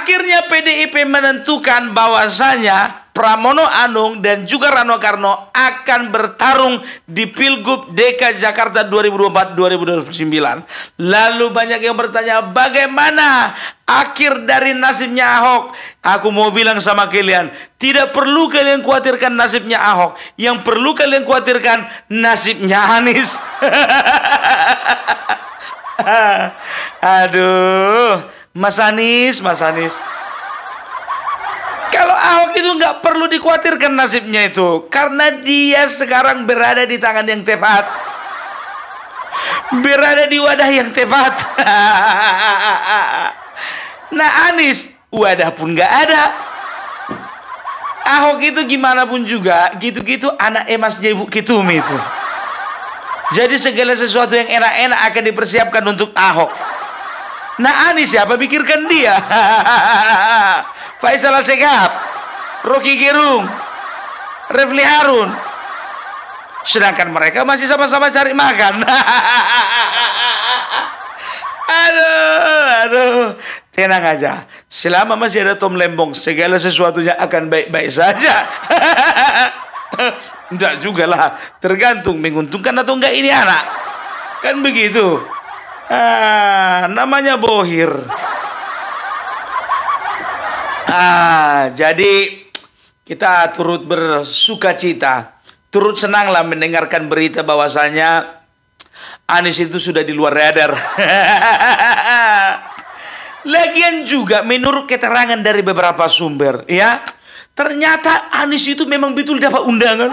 Akhirnya PDIP menentukan bahwasanya Pramono Anung dan juga Rano Karno akan bertarung di Pilgub DKI Jakarta 2024-2029. Lalu banyak yang bertanya, bagaimana akhir dari nasibnya Ahok? Aku mau bilang sama kalian, tidak perlu kalian khawatirkan nasibnya Ahok. Yang perlu kalian khawatirkan nasibnya Anies. Aduh, Mas Anies. Kalau Ahok itu nggak perlu dikhawatirkan nasibnya itu, karena dia sekarang berada di tangan yang tepat, berada di wadah yang tepat. Nah, Anies wadah pun nggak ada. Ahok itu gimana pun juga, gitu-gitu anak emasnya Ibu Ketum itu. Jadi segala sesuatu yang enak-enak akan dipersiapkan untuk Ahok. Nah, Anies siapa pikirkan dia? Faisal Asegaf, Rocky Gerung, Refli Harun. Sedangkan mereka masih sama-sama cari makan. Aduh. Tenang aja. Selama masih ada Tom Lembong, segala sesuatunya akan baik-baik saja. Enggak juga lah. Tergantung menguntungkan atau enggak ini anak. Kan begitu. Namanya bohir. Jadi kita turut bersuka cita, turut senanglah mendengarkan berita bahwasanya Anies itu sudah di luar radar. Lagian juga menurut keterangan dari beberapa sumber, ya, ternyata Anies itu memang betul dapat undangan.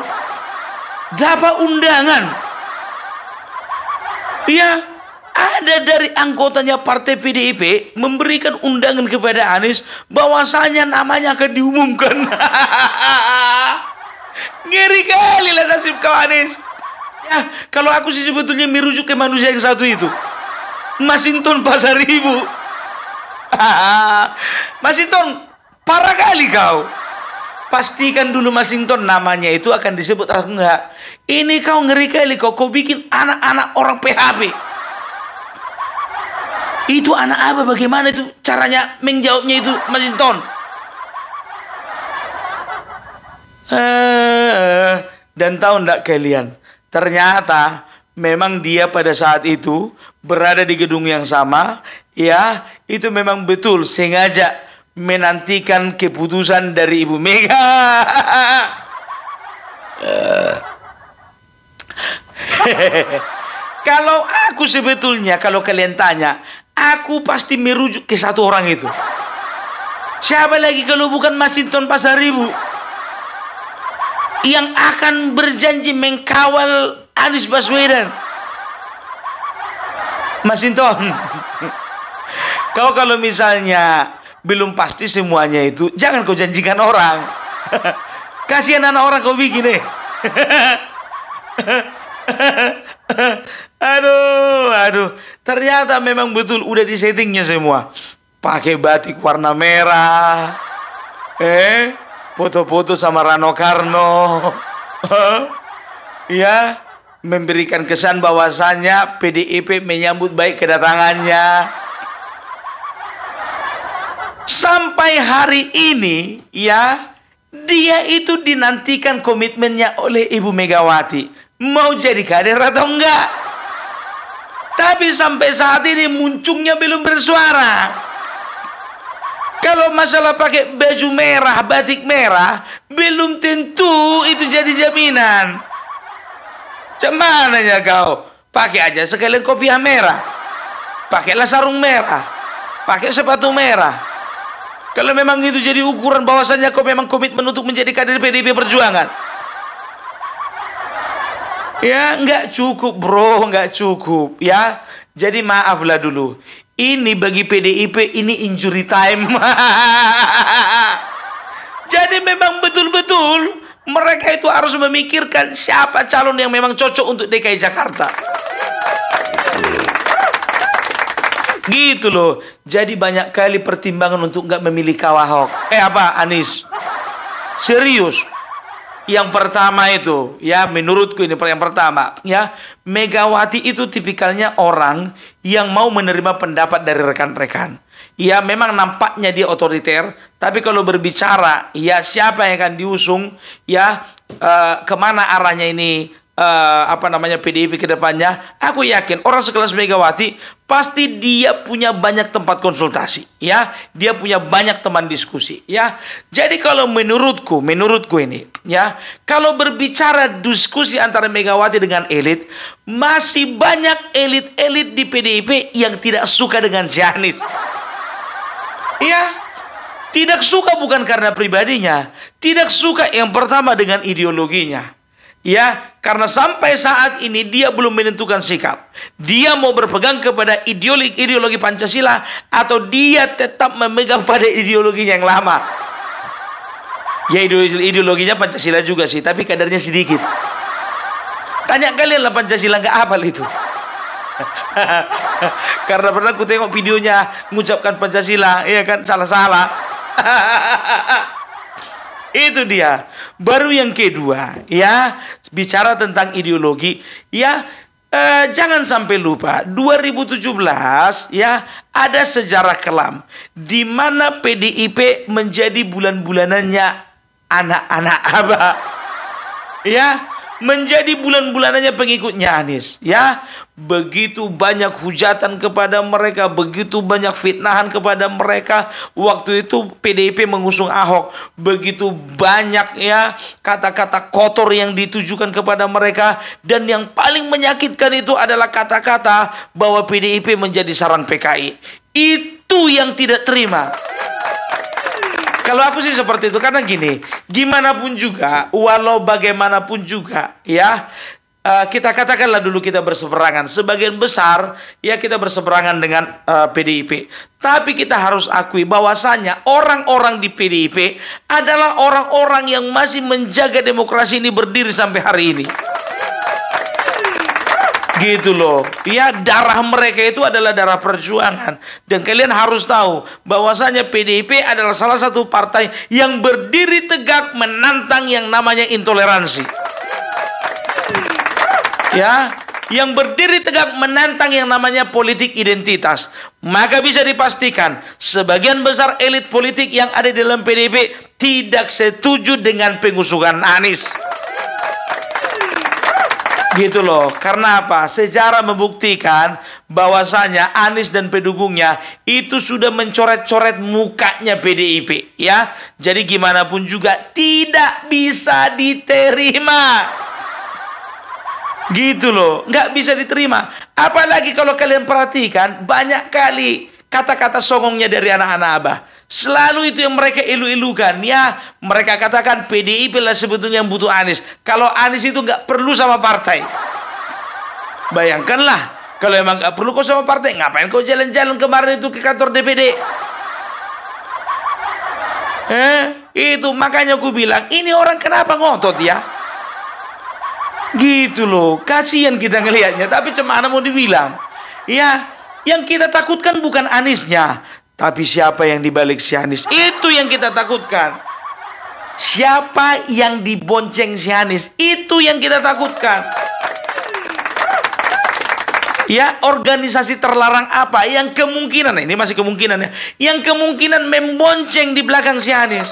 Ya, ada dari anggotanya partai PDIP memberikan undangan kepada Anies bahwasanya namanya akan diumumkan. Ngeri kali lah nasib kau Anies. Ya, kalau aku sih sebetulnya merujuk ke manusia yang satu itu, Masinton Pasaribu. Masinton, parah kali kau. Pastikan dulu Masinton namanya itu akan disebut atau enggak. Ini kau ngeri kali kau bikin anak-anak orang PHP. Itu anak apa? Bagaimana itu caranya menjawabnya itu, Masinton? Dan tahu enggak kalian? Ternyata memang dia pada saat itu berada di gedung yang sama. Ya, itu memang betul sengaja menantikan keputusan dari Ibu Mega. Kalau aku sebetulnya, kalau kalian tanya, aku pasti merujuk ke satu orang itu. Siapa lagi kalau bukan Masinton Pasaribu yang akan berjanji mengkawal Anies Baswedan. Masinton, kalau misalnya belum pasti semuanya itu, jangan kau janjikan orang. Kasihan anak orang kau bikin Aduh. Ternyata memang betul udah disettingnya semua. Pakai batik warna merah. Foto-foto sama Rano Karno. Ya, memberikan kesan bahwasannya PDIP menyambut baik kedatangannya. Sampai hari ini, ya, dia itu dinantikan komitmennya oleh Ibu Megawati. Mau jadi kader atau enggak? Tapi sampai saat ini muncungnya belum bersuara. Kalau masalah pakai baju merah, batik merah, belum tentu itu jadi jaminan. Cumananya kau pakai aja sekalian kopiah merah, pakailah sarung merah, pakai sepatu merah. Kalau memang itu jadi ukuran bahwasannya kau memang komitmen untuk menjadi kader PDIP Perjuangan, ya nggak cukup bro, nggak cukup ya. Jadi maaflah dulu. Ini bagi PDIP ini injury time. Jadi memang betul-betul mereka itu harus memikirkan siapa calon yang memang cocok untuk DKI Jakarta. Gitu loh. Jadi banyak kali pertimbangan untuk nggak memilih Ahok. Anies. Serius. Yang pertama itu, ya menurutku ini yang pertama, ya Megawati itu tipikalnya orang yang mau menerima pendapat dari rekan-rekan. ya memang nampaknya dia otoriter, tapi kalau berbicara ya siapa yang akan diusung, ya kemana arahnya ini, PDIP ke depannya, aku yakin orang sekelas Megawati pasti dia punya banyak tempat konsultasi, ya, dia punya banyak teman diskusi, ya. Jadi kalau menurutku ini, ya, kalau berbicara diskusi antara Megawati dengan elit, masih banyak elit-elit di PDIP yang tidak suka dengan si Anies. Ya, tidak suka bukan karena pribadinya, tidak suka yang pertama dengan ideologinya. Ya, karena sampai saat ini dia belum menentukan sikap. Dia mau berpegang kepada ideologi Pancasila atau dia tetap memegang pada ideologinya yang lama. Ya, ideologinya Pancasila juga sih, tapi kadarnya sedikit. Tanya kalian lah Pancasila nggak hafal itu. Karena pernah aku tengok videonya mengucapkan Pancasila, ya kan, salah-salah. Itu dia. Baru yang kedua, ya, bicara tentang ideologi, ya, jangan sampai lupa 2017, ya, ada sejarah kelam di mana PDIP menjadi bulan-bulanannya anak-anak Abah. Ya, menjadi bulan-bulanannya pengikutnya Anies, ya. Begitu banyak hujatan kepada mereka, begitu banyak fitnahan kepada mereka. Waktu itu PDIP mengusung Ahok, begitu banyak, ya, kata-kata kotor yang ditujukan kepada mereka. Dan yang paling menyakitkan itu adalah kata-kata bahwa PDIP menjadi sarang PKI. Itu yang tidak terima. Kalau aku sih seperti itu, karena gini, gimana pun juga, walau bagaimanapun juga, ya, kita katakanlah dulu kita berseberangan, sebagian besar, ya, kita berseberangan dengan PDIP. Tapi kita harus akui bahwasanya orang-orang di PDIP adalah orang-orang yang masih menjaga demokrasi ini berdiri sampai hari ini. Gitu loh, ya, darah mereka itu adalah darah perjuangan. Dan kalian harus tahu bahwasanya PDIP adalah salah satu partai yang berdiri tegak menantang yang namanya intoleransi. Ya, yang berdiri tegak menantang yang namanya politik identitas. Maka bisa dipastikan sebagian besar elit politik yang ada di dalam PDIP tidak setuju dengan pengusungan Anies. Gitu loh. Karena apa? Sejarah membuktikan bahwasanya Anies dan pendukungnya itu sudah mencoret-coret mukanya PDIP, ya. Jadi gimana pun juga tidak bisa diterima. Gitu loh, nggak bisa diterima. Apalagi kalau kalian perhatikan, banyak kali kata-kata songongnya dari anak-anak Abah. Selalu itu yang mereka ilu-ilukan, ya. Mereka katakan PDIP lah sebetulnya yang butuh Anies. Kalau Anies itu nggak perlu sama partai. Bayangkanlah, kalau emang nggak perlu kau sama partai, ngapain kau jalan-jalan kemarin itu ke kantor DPD? Itu makanya aku bilang, ini orang kenapa ngotot, ya? Gitu loh, kasihan kita ngelihatnya. Tapi cemana mau dibilang, ya, yang kita takutkan bukan Aniesnya, tapi siapa yang dibalik si Anies. Itu yang kita takutkan. Siapa yang dibonceng si Anies, itu yang kita takutkan. Ya, organisasi terlarang apa yang kemungkinan, ini masih kemungkinan, ya, yang kemungkinan membonceng di belakang si Anies.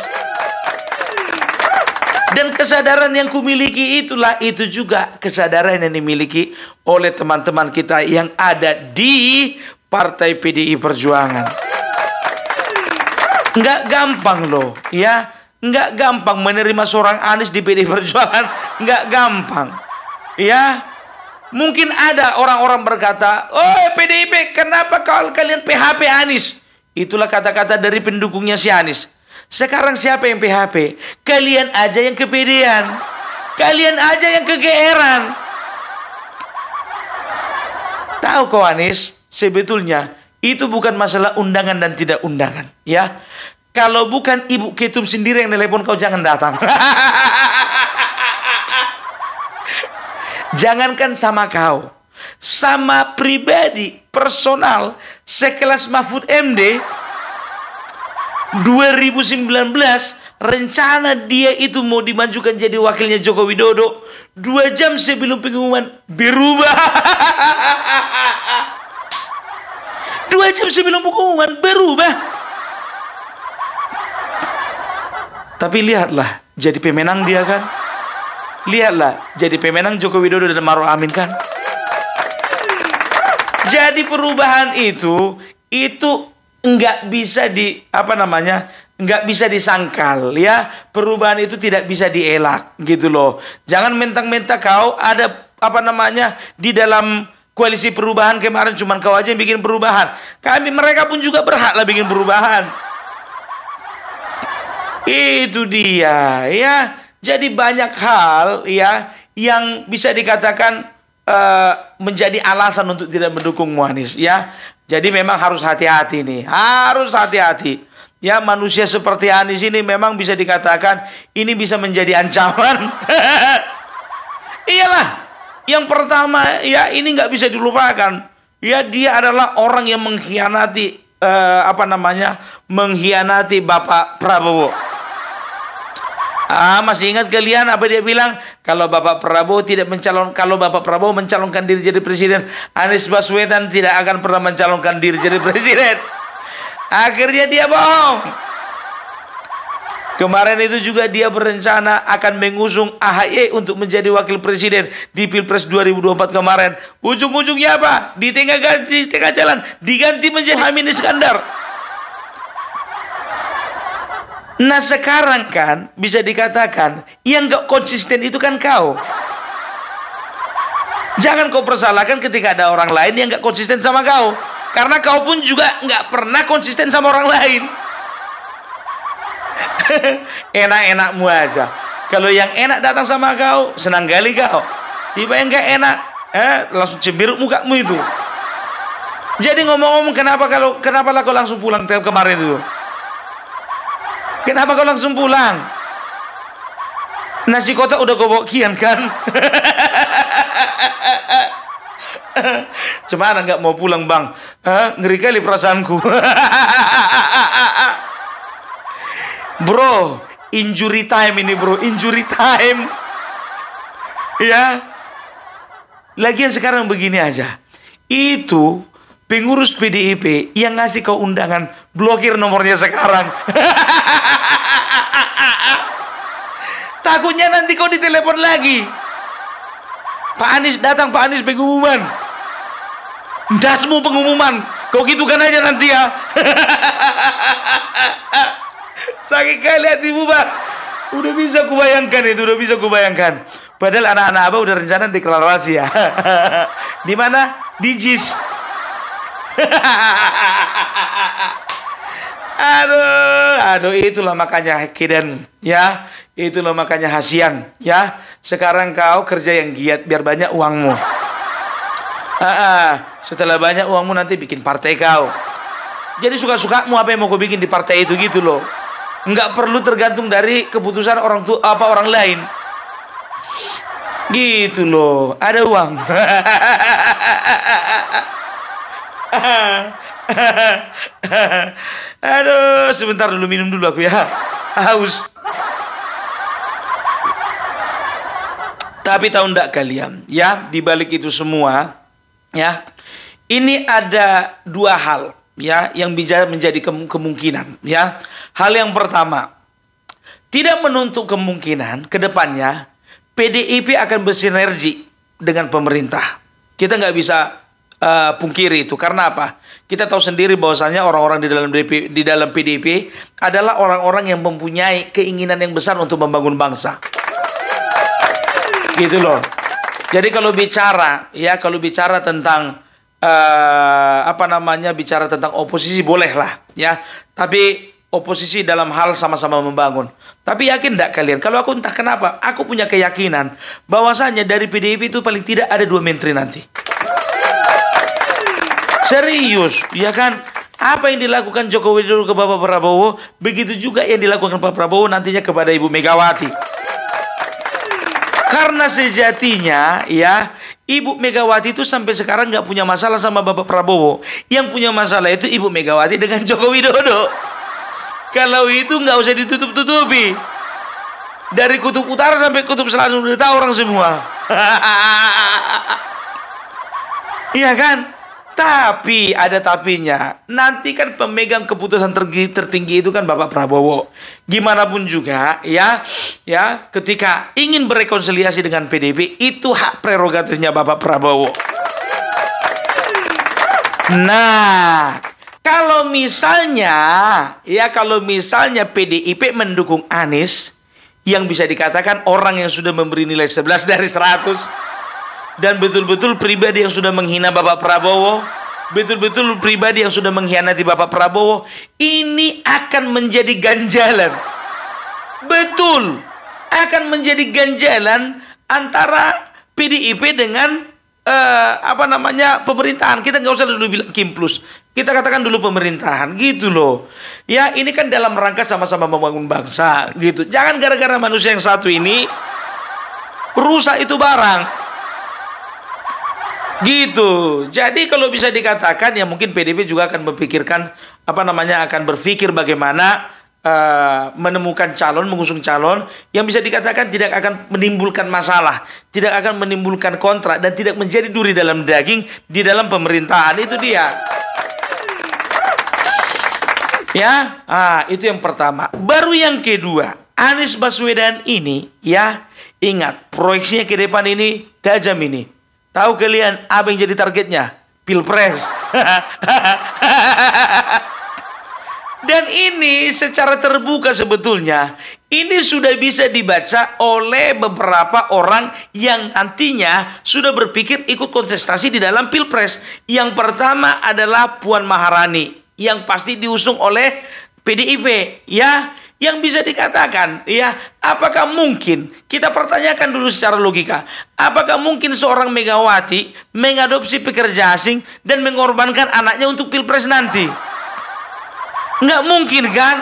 Dan kesadaran yang kumiliki itulah, itu juga kesadaran yang dimiliki oleh teman-teman kita yang ada di Partai PDI Perjuangan. Nggak gampang loh, ya. Nggak gampang menerima seorang Anies di PDI Perjuangan. Nggak gampang, ya. Mungkin ada orang-orang berkata, oh PDIP, kenapa kalian PHP Anies? Itulah kata-kata dari pendukungnya si Anies. Sekarang siapa yang PHP? Kalian aja yang kepedean. Kalian aja yang kegeeran. Tahu kau Anies, sebetulnya itu bukan masalah undangan dan tidak undangan, ya. Kalau bukan Ibu Ketum sendiri yang telepon kau, jangan datang. Jangankan sama kau, sama pribadi, personal, sekelas Mahfud MD, 2019 rencana dia itu mau dimajukan jadi wakilnya Joko Widodo. 2 jam sebelum pengumuman berubah. 2 jam sebelum pengumuman berubah. Tapi lihatlah, jadi pemenang dia kan. Lihatlah, jadi pemenang Joko Widodo dan Maruf Amin kan. Jadi perubahan itu nggak bisa nggak bisa disangkal ya. Perubahan itu tidak bisa dielak gitu loh. Jangan mentang-mentang kau ada di dalam koalisi perubahan kemarin cuman kau aja yang bikin perubahan. Mereka pun juga berhak lah bikin perubahan. Itu dia ya. Jadi banyak hal ya yang bisa dikatakan menjadi alasan untuk tidak mendukung Muhaimin ya. Jadi memang harus hati-hati nih, harus hati-hati. Ya, manusia seperti Anies ini memang bisa dikatakan ini bisa menjadi ancaman. Iyalah, yang pertama ya ini nggak bisa dilupakan. Ya, dia adalah orang yang mengkhianati mengkhianati Bapak Prabowo. Masih ingat kalian apa dia bilang? Kalau Bapak Prabowo mencalonkan diri jadi presiden, Anies Baswedan tidak akan pernah mencalonkan diri jadi presiden. Akhirnya dia bohong. Kemarin itu juga dia berencana akan mengusung AHY untuk menjadi wakil presiden di Pilpres 2024 kemarin. Ujung-ujungnya apa? Di tengah jalan diganti menjadi Muhaimin Iskandar. Nah sekarang kan bisa dikatakan yang gak konsisten itu kan kau. Jangan kau persalahkan ketika ada orang lain yang gak konsisten sama kau. Karena kau pun juga gak pernah konsisten sama orang lain. Enak-enakmu aja. Kalau yang enak datang sama kau, senang kali kau. Tiba yang gak enak, langsung cemberut mukamu itu. Jadi ngomong-ngomong kenapa kau langsung pulang kemarin itu? Kenapa kau langsung pulang? Nasi kotak udah kau bawa kian kan? Cemana nggak mau pulang bang? Ngeri kali perasaanku. Bro, injury time ini bro, injury time. Ya. Lagian sekarang begini aja. Itu pengurus PDIP yang ngasih kau undangan, blokir nomornya sekarang. Takutnya nanti kau ditelepon lagi. Pak Anies datang, Pak Anies pengumuman. Dasmu pengumuman. Kau gitukan aja nanti ya. Sakit kali hatimu bang. Udah bisa kubayangkan itu, udah bisa kubayangkan. Padahal anak-anak abah udah rencana deklarasi ya. Di mana? Di JIS. Aduh, itulah makanya Kiden ya, itulah makanya Hasian ya. Sekarang kau kerja yang giat biar banyak uangmu. Setelah banyak uangmu nanti bikin partai kau. Jadi suka-sukamu apa yang mau kau bikin di partai itu gitu loh. Nggak perlu tergantung dari keputusan orang lain. Gitu loh, ada uang. Aduh, sebentar dulu minum dulu aku ya. Haus. Tapi tahu enggak kalian, ya, di balik itu semua, ya, ini ada dua hal, ya, yang bisa menjadi kemungkinan, ya. Hal yang pertama, tidak menuntut kemungkinan ke depannya PDIP akan bersinergi dengan pemerintah. Kita nggak bisa pungkiri itu. Karena apa? Kita tahu sendiri bahwasanya orang-orang di dalam PDIP adalah orang-orang yang mempunyai keinginan yang besar untuk membangun bangsa. Gitu loh. Jadi kalau bicara tentang bicara tentang oposisi bolehlah, ya. Tapi oposisi dalam hal sama-sama membangun. Tapi yakin enggak kalian? Kalau aku entah kenapa, aku punya keyakinan bahwasanya dari PDIP itu paling tidak ada 2 menteri nanti. Serius, ya kan? Apa yang dilakukan Joko Widodo ke Bapak Prabowo, begitu juga yang dilakukan Pak Prabowo nantinya kepada Ibu Megawati. Karena sejatinya, ya, Ibu Megawati itu sampai sekarang nggak punya masalah sama Bapak Prabowo. Yang punya masalah itu Ibu Megawati dengan Joko Widodo. Kalau itu nggak usah ditutup-tutupi. Dari kutub utara sampai kutub selatan udah tahu orang semua. Iya kan? Tapi ada tapinya. Nanti kan pemegang keputusan tertinggi itu kan Bapak Prabowo. Gimana pun juga ya ketika ingin berrekonsiliasi dengan PDIP itu hak prerogatifnya Bapak Prabowo. Nah, kalau misalnya PDIP mendukung Anies, yang bisa dikatakan orang yang sudah memberi nilai 11 dari 100 dan betul-betul pribadi yang sudah menghina Bapak Prabowo, betul-betul pribadi yang sudah mengkhianati Bapak Prabowo, ini akan menjadi ganjalan. Betul, akan menjadi ganjalan antara PDIP dengan pemerintahan. Kita nggak usah dulu bilang Kim Plus, kita katakan dulu pemerintahan, gitu loh. Ya, ini kan dalam rangka sama-sama membangun bangsa, gitu. Jangan gara-gara manusia yang satu ini rusak itu barang. Gitu. Jadi kalau bisa dikatakan ya mungkin PDIP juga akan memikirkan akan berpikir bagaimana menemukan calon, mengusung calon yang bisa dikatakan tidak akan menimbulkan masalah, tidak akan menimbulkan kontrak dan tidak menjadi duri dalam daging di dalam pemerintahan. Itu dia. Ya, itu yang pertama. Baru yang kedua, Anies Baswedan ini ya, ingat proyeksinya ke depan ini tajam ini. Tahu kalian apa yang jadi targetnya? Pilpres. Dan ini secara terbuka sebetulnya ini sudah bisa dibaca oleh beberapa orang yang nantinya sudah berpikir ikut kontestasi di dalam Pilpres. Yang pertama adalah Puan Maharani yang pasti diusung oleh PDIP ya. Yang bisa dikatakan, ya, apakah mungkin, kita pertanyakan dulu secara logika, apakah mungkin seorang Megawati mengadopsi pekerja asing dan mengorbankan anaknya untuk Pilpres nanti? Nggak mungkin kan?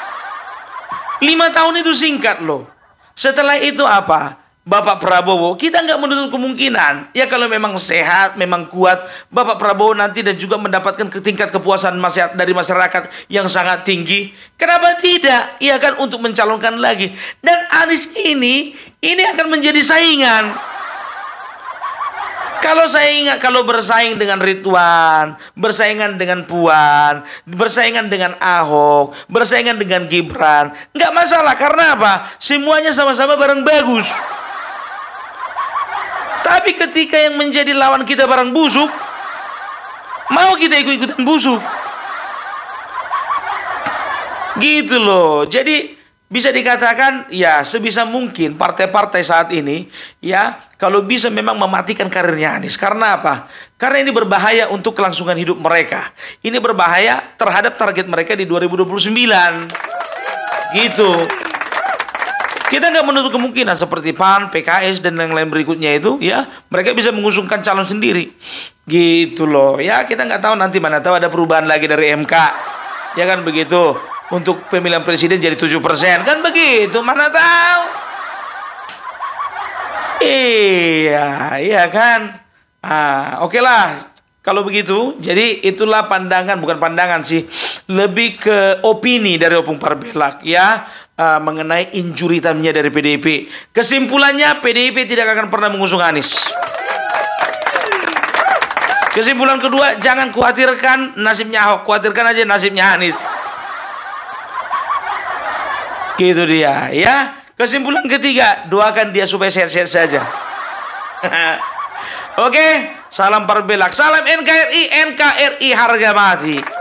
5 tahun itu singkat loh. Setelah itu apa? Bapak Prabowo, kita nggak menutup kemungkinan. Ya kalau memang sehat, memang kuat, Bapak Prabowo nanti dan juga mendapatkan tingkat kepuasan dari masyarakat yang sangat tinggi. Kenapa tidak? Ya kan untuk mencalonkan lagi. Dan Anies ini akan menjadi saingan. Kalau bersaing dengan Ridwan, bersaingan dengan Puan, bersaingan dengan Ahok, bersaingan dengan Gibran, nggak masalah. Karena apa? Semuanya sama-sama bareng bagus. Tapi ketika yang menjadi lawan kita barang busuk, mau kita ikut-ikutan busuk. Gitu loh. Jadi bisa dikatakan ya sebisa mungkin partai-partai saat ini ya kalau bisa memang mematikan karirnya Anies. Karena apa? Karena ini berbahaya untuk kelangsungan hidup mereka. Ini berbahaya terhadap target mereka di 2029. Gitu. Kita nggak menutup kemungkinan seperti PAN, PKS dan yang lain berikutnya itu ya mereka bisa mengusungkan calon sendiri, gitu loh ya. Kita nggak tahu nanti, mana tahu ada perubahan lagi dari MK, ya kan begitu, untuk pemilihan presiden jadi 7% kan begitu, mana tahu. Iya kan. Oke lah kalau begitu. Jadi itulah pandangan, bukan pandangan sih, lebih ke opini dari Opung Parbelak ya. Mengenai injury time-nya dari PDIP. Kesimpulannya PDIP tidak akan pernah mengusung Anies. Kesimpulan kedua, jangan khawatirkan nasibnya Ahok, khawatirkan aja nasibnya Anies. Gitu dia ya. Kesimpulan ketiga, doakan dia supaya sehat-sehat saja. Oke, salam Parbelak, salam NKRI, NKRI harga mati.